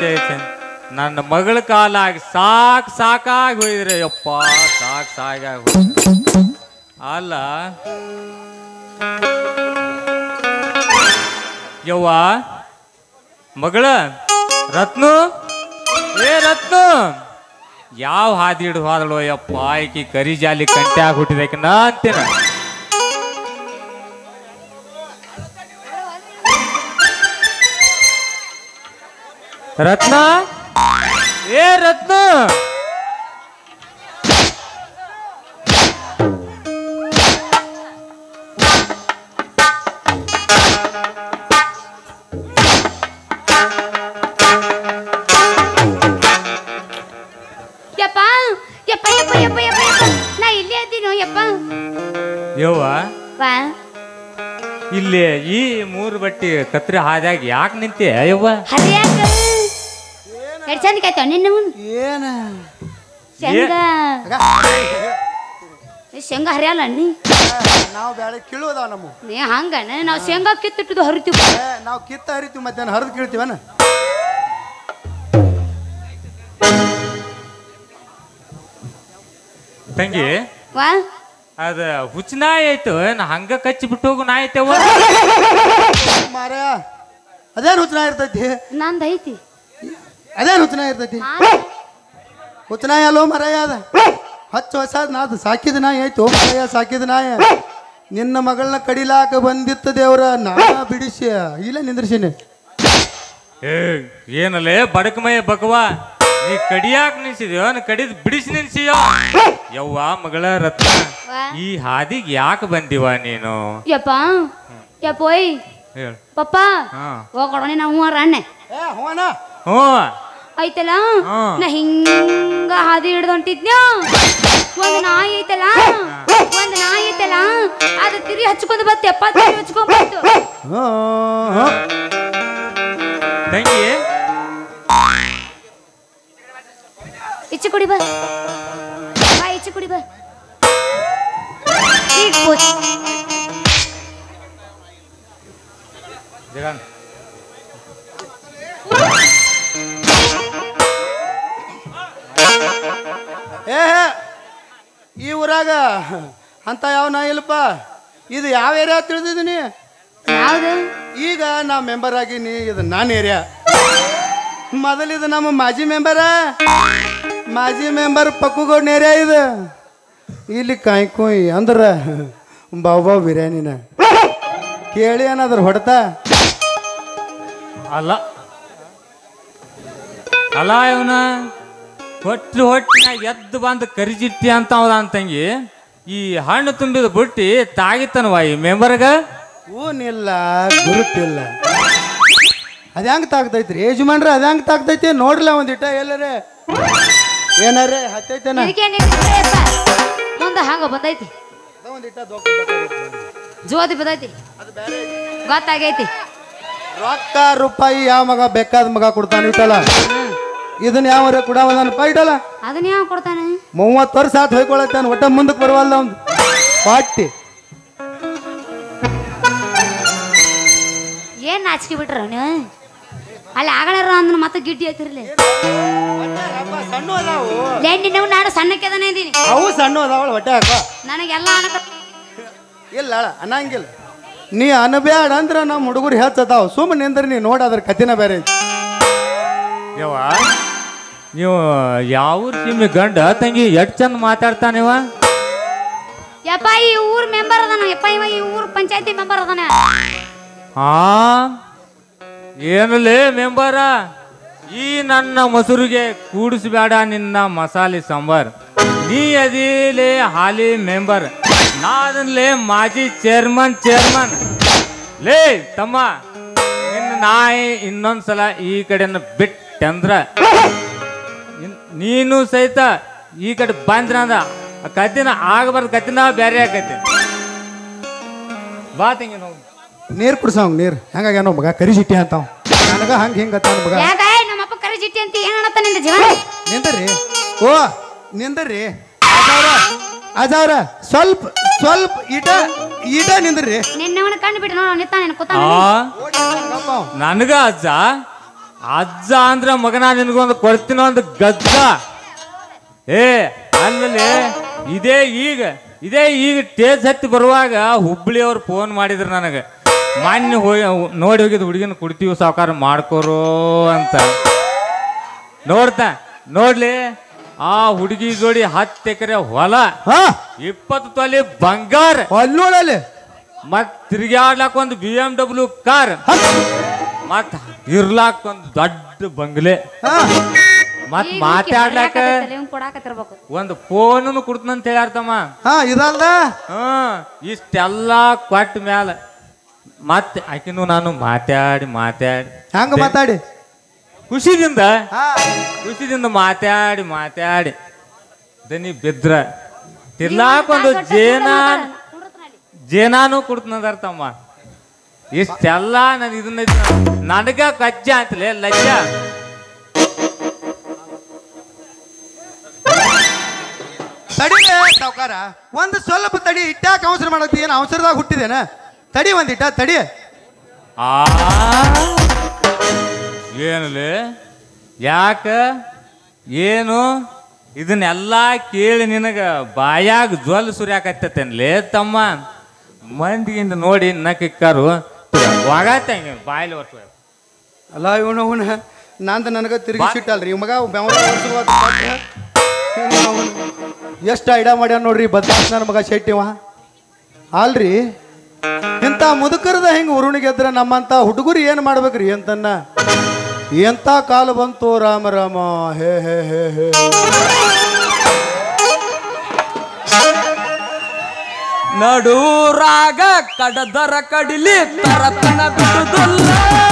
ಛೇ ಛೇ ನನ್ನ ಮಗಳ ಕಾಲಾಗಿ ಸಾಕಾಗಿ ಹೋಯ್ದ್ರಿ ಯಪ್ಪ ಸಾಕಾಗಿ ಹೋಯ್ತು ಅಲ್ಲ ಯವ್ವ ಮಗಳ ರತ್ನು ರತ್ನು ಯಾವ ಹಾದಿ ಹಿಡಿದು ಹೋದಳು ಯಪ್ಪ ಆಕಿ ಕರಿ ಜಾಲಿ ಕಂಟ್ಯಾಗ ಹುಟ್ಟಿದಕ್ಕೆ ನಾ ಅಂತೀನ ರತ್ನ ರತ್ನ ನಾ ಇಲ್ಲೇ ಇದ್ದೀನೋ ಯಪ್ಪ ಯವ್ವ ಇಲ್ಲಿ ಈ ಮೂರು ಬಟ್ಟಿ ಕತ್ರಿ ಹಾದ್ಯಾಗ ಯಾಕೆ ನಿಂತೆ ಯವ್ವ ಚಂದ ಕಾಯ್ತ ನಿನ್ನ ಏನ ಶೇಂಗಾ ಹರಿಯಲ್ಲ ನೀ ನಾವು ಬ್ಯಾಳೆ ಕೀಳುವುದಾವ ನಮ್ಮ ನೀ ಹಂಗಣ ನಾವು ಶೇಂಗಾ ಕಿತ್ತಿಟ್ಟು ಹರಿತೀವಿ ನಾವು ಕಿತ್ತ ಹರಿತೀವಿ ಮಧ್ಯಾಹ್ನ ಹರಿದು ಕೀಳ್ತೀವನ ತಂಗಿ ವಾ ಅದ ಹುಚ್ಚ ನಾಯಿ ಆಯ್ತು ಹಂಗ ಕಚ್ಚಿ ಬಿಟ್ಟು ಹೋಗು ನಾಯಿ ಐತೆವ ಮಾರ ಅದೇನು ಹುಚ್ಚನ ಇರ್ತೈತಿ ನಂದು ಐತಿ ಅದೇನು ಹುಚ್ಚನ ಇರ್ತೈತಿ ಹುಚ್ಚನಾಯಿ ಅಲ್ಲೋ ಮರಯ್ಯ ಅದ ಹಚ್ಚ ಹೊಸಾದ್ ನಾದು ಸಾಕಿದ ನಾಯಿ ಆಯ್ತು ಮರಯ್ಯ ಸಾಕಿದ ನಾಯ ನಿನ್ನ ಮಗಳನ್ನ ಕಡಿಲಾಕ ಬಂದಿತ್ತ ದೇವ್ರ ನಾ ಬಿಡಿಸಿ ಇಲ್ಲ ನಿಂದ್ರಿಸಿನಿ ಏನಲ್ಲೇ ಬಡಕಮಯ್ಯ ಬಕವಾ ನೀ ಕಡಿಯಾಕ ನಿಲ್ಸಿದ್ಯೋ ಕಡಿದ್ ಬಿಡಿಸಿ ನಿಲ್ಸಿಯೋ ಯವ್ವ ಮಗಳ ರತ್ನ ಈ ಹಾದಿಗೆ ಯಾಕೆ ಬಂದಿವ ನೀನು ಯಪ್ಪ ಯಪ್ಪೋಯ್ ಪಪ್ಪ ಹೋಗೋಣ ನಾವು ಅಣ್ಣೆ ಹ್ಞೂ ಐತಲ್ಲ ನಾ ಹಿಂಗ ಹಾದಿ ಹಿಡ್ದು ಹೊಂಟಿದ್ನ್ಯೋ ಒಂದ್ ನಾಯಿ ಐತಲ್ಲ ಅದು ತಿರಿ ಹಚ್ಕೊಂಡ್ ಬತ್ತಪ್ಪ ತಿರಿ ಹಚ್ಕೊಂಡ್ ಬಂತು ತಂಗಿ ಇಚ್ಚು ಕುಡಿ ಬಾ ಇಚ್ಚು ಕುಡಿ ಬಾ ಈ ಊರಾಗ ಅಂತ ಯಾವ ನಾ ಇಲ್ಲಪ್ಪ ಇದು ಯಾವ ಏರಿಯಾ ತಿಳಿದಿದ್ದೀನಿ ಯಾವ್ದು ಈಗ ನಾ ಮೆಂಬರ್ ಆಗೀನಿ ಇದು ನಾನು ಏರಿಯಾ ಮೊದಲಿದು ನಮ್ಮ ಮಾಜಿ ಮೆಂಬರ್ ಪಕ್ಕುಗೌಡ ಏರಿಯಾ ಇದು ಇಲ್ಲಿ ಕಾಯ್ಕೋಯ್ ಅಂದ್ರ ಬಾವು ಬಿರಿಯಾನಿನ ಕೇಳಿ ಏನಾದ್ರ ಹೊಡ್ತಾ ಅಲ್ಲ ಇವನ ಹೊಟ್ಟಿನಾಗ ಎದ್ದು ಬಂದು ಕರಿಜಿಟ್ಟಿ ಅಂತ ಹೌದ ಅಂತಂಗಿ ಈ ಹಣ್ಣು ತುಂಬಿದ ಬುಟ್ಟಿ ತಾಗಿತ್ತನವ ಈ ಮೆಂಬರ್ಗ ಊನಿಲ್ಲ ಗುರುತಿಲ್ಲ ಅದ ಹೆಂಗ್ ತಾಗ್ತೈತ್ರಿ ಯಜಮಾನ್ರಿ ಅದ ಹೆಂಗ್ ತಾಗ್ತೈತಿ ನೋಡ್ರಲ್ಲ ಒಂದಿಟ್ಟ ಎಲ್ಲರೇ ಏನಾರೇ ಹತ್ತೈತೇನ ಮುಂದ ಹಂಗ ಬಂದೈತಿ ಜೋದಿ ಬಂದೈತಿ ಗೊತ್ತಾಗೈತಿ ರೊಕ್ಕ ರೂಪಾಯಿ ಯಾವ ಮಗ ಬೇಕಾದ ಮಗ ಕೊಡ್ತಾನೆ ಇಟ್ಟಲ್ಲ ಇದನ್ನ ಯಾವ ಕೊಡವದನಪ್ಪ ಇಟ್ಟಲ್ಲ ಅದನ್ನ ಯಾವ ಕೊಡ್ತಾನೆ 30 ವರ್ಷ ಆತ್ ಹೊಯ್ಕೊಳತ್ತಾನ ಒಟ್ಟ ಮುಂದಕ್ಕೆ ಬರವಲ್ಲ ಒಂದು ಪಾಟಿ ಏನ್ ನಾಚಿಕೆ ಬಿಟ್ರ ನೀವು ಅಲ್ಲಿ ಆಗಲಾರ ಅಂದ್ರ ಮತ್ತೆ ಗಿಡ್ಡಿ ಐತಿರ್ಲಿ ನೀವು ನಾಡು ಸಣ್ಣಕ್ಕೆ ಅದನ್ನ ಇದೀನಿ ಅವು ಸಣ್ಣ ಅದಾವಳ ಹೊಟ್ಟೆ ಹಾಕ ನನಗೆಲ್ಲ ಇಲ್ಲ ಅನ್ನಂಗಿಲ್ಲ ನೀ ಅನ್ಬ್ಯಾಡ ಅಂದ್ರ ನಮ್ಮ ಹುಡುಗರು ಹೆಚ್ಚತಾವ ಸುಮ್ಮನೆ ನಿಂದ್ರ ನೀ ನೋಡದ್ರ ಕಥಿನ ಬೇರೆ ಐತಿ ಯವ್ವ ನೀವು ಯಾವ ನಿಮ್ಮಿ ಗಂಡ ತಂಗಿ ಎಷ್ಟ್ ಚಂದ ಮಾತಾಡ್ತಾನಿವ ಯಪ್ಪ ಈ ಊರ್ ಮೆಂಬರ್ ಅದಾನ ಯಪ್ಪ ಇವ ಈ ಊರ್ ಪಂಚಾಯತಿ ಮೆಂಬರ್ ಅದಾನ ಏನಲೇ ಮೆಂಬರ ಈ ನನ್ನ ಮೊಸರಿಗೆ ಕೂಡಿಸ್ಬೇಡ ನಿನ್ನ ಮಸಾಲೆ ಸಾಂಬಾರ್ ನೀ ಅದಿಲೇ ಹಾಲಿ ಮೆಂಬರ್ ನಾದನ್ಲೇ ಮಾಜಿ ಚೇರ್ಮನ್ ಲೇ ತಮ್ಮ ನಿನ್ನ ನಾಯಿ ಇನ್ನೊಂದ್ಸಲ ಈ ಕಡೆನ ಬಿಟ್ಟಂದ್ರ ನೀನು ಸಹಿತ ಈ ಕಡೆ ಬಂದ್ರ ಅಂದ ಕತ್ತಿನ ಆಗಬಾರ್ದು ಕತ್ತಿನ ಬೇರೆ ಆಕೈತಿ ಬಾ ತಂಗಿ ನಾವು ನೀರ್ ಕುಡ್ಸಂಗ್ ನೀರ್ ಹಂಗಾಗ್ಯಾನೋ ಮಗ ಕರಿಜಿಟ್ಟಿ ಅಂತಾವ ನನಗ ಹಂಗ ಹಿಂಗ ಮಗ ನಮ್ಮಪ್ಪ ಕರಿಜಿಟ್ಟಿ ಅಂತ ಏನತ್ತ ನಿಂದ ಜೀವ ನಿಂದ್ರಿ ಓ ನಿಂದ್ರಿ ಅಜಾವ್ರ ಸ್ವಲ್ಪ ಈಟ ನಿಂದ್ರಿ ನಿನ್ನವನ ಕಣ್ಣು ಬಿಟ್ಟು ನೋಡ ನಿಂತಾನ ಕೂತಾನ ನನಗ ಅಜ್ಜ ಅಜ್ಜ ಅಂದ್ರ ಮಗನ ನಿನಗೊಂದು ಕೊಡ್ತೀನೋ ಒಂದು ಗದ್ದ. ಏ ಅಲ್ಲಲ್ಲಿ ಇದೇ ಈಗ ಟೇಜ್ ಹತ್ತಿ ಬರುವಾಗ ಹುಬ್ಳಿಯವ್ರು ಫೋನ್ ಮಾಡಿದ್ರು ನನಗೆ, ಮಾನ್ಯ ನೋಡಿ ಹೋಗಿದ್ ಹುಡುಗಿನ ಕುಡ್ತೀವಿ ಸಾವುಕಾರ ಮಾಡ್ಕೋರು ಅಂತ. ನೋಡ್ಲಿ ಆ ಹುಡುಗಿ ಜೋಡಿ 10 ಎಕರೆ ಹೊಲ, 20 ತೊಲಿ ಬಂಗಾರ, ನೋಡಲ್ಲಿ ಮತ್ ತಿರ್ಗಾಡ್ಲಾಕ ಒಂದು BMW ಕಾರ್, ಮತ್ ಇರ್ಲಾಕ ಒಂದು ದೊಡ್ಡ ಬಂಗ್ಲೆ, ಮತ್ ಮಾತಾಡ್ಲಾಕ ಒಂದು ಫೋನ್ ಕೊಡ್ತನಂತ ಹೇಳ್ಯಾರ್ತಮ್ಮ. ಇದಲ್ದ ಇಷ್ಟೆಲ್ಲಾ ಕೊಟ್ಟ ಮ್ಯಾಲ ಮತ್ತೆ ಆಕಿನೂ ನಾನು ಮಾತಾಡಿ ಹಂಗ ಮಾತಾಡಿ ಖುಷಿದಿಂದ ಮಾತಾಡಿ ದನಿ ಬಿದ್ರ ತಿರ್ಲಾಕ ಒಂದು ಜೇನಾನು ಕೊಡ್ತನಂತಾರ್ತಮ್ಮ. ಇಷ್ಟೆಲ್ಲ ನಾನು ಇದನ್ನ ನನಗ ಕಜ್ಜ ಅಂತಲೇ ಲಜ್ಜ. ತಡಿ ಸಾವುಕಾರ, ಒಂದು ಸ್ವಲ್ಪ ತಡಿ. ಇಟ್ಟಾಕ ಅವಸರ ಮಾಡತ್ತಿ, ಏನು ಅವಸರದಾಗ ಹುಟ್ಟಿದೇನ? ತಡಿ ಒಂದಿಟ್ಟ ತಡಿ. ಏನಲ್ಲಿ ಯಾಕ ಏನು ಇದನ್ನೆಲ್ಲ ಕೇಳಿ ನಿನಗ ಬಾಯಾಗ ಜ್ವಲ್ ಸುರಿಯಾಕತ್ತೇನ್ಲೇ ತಮ್ಮ? ಮಂದಿಗಿಂದ ನೋಡಿ ನಕ್ಕಾರು ವಾಗತ್ತಂಗೆ ಬಾಯಲ್ಲಿ ವರ್ಷ ಅಲ್ಲ ಇವನ ನಂದು ನನಗೆ ತಿರುಗಿ ಸಿಟ್ಟಲ್ರಿ ಮಗ. ಎಷ್ಟು ಐಡಿಯಾ ಮಾಡ್ಯಾನ ನೋಡ್ರಿ ಬದ್ಮಾಸ್ ನನ್ನ ಮಗ ಶೆಟ್ಟಿವ. ಅಲ್ರಿ ಇಂಥ ಮುದುಕರದ ಹೆಂಗೆ ಉರುಣಿಗೆ ಎದ್ರ ನಮ್ಮಂತ ಹುಡುಗರು ಏನು ಮಾಡ್ಬೇಕ್ರಿ ಅಂತನ್ನ? ಎಂಥ ಕಾಲ ಬಂತು ರಾಮ ರಾಮ. ಹೇ ಹೇ ಹೇ ಹೇ ನಡೂರಾಗ ಕಡದರ ಕಡಿಲಿ ತರತನ ಬಿಡುದಿಲ್ಲ.